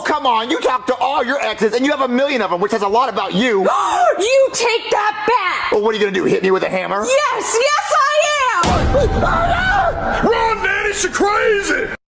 come on. You talk to all your exes, and you have a million of them, which says a lot about you. You take that back! Well, what are you going to do, hit me with a hammer? Yes, I am! Run, Nanny, she's crazy!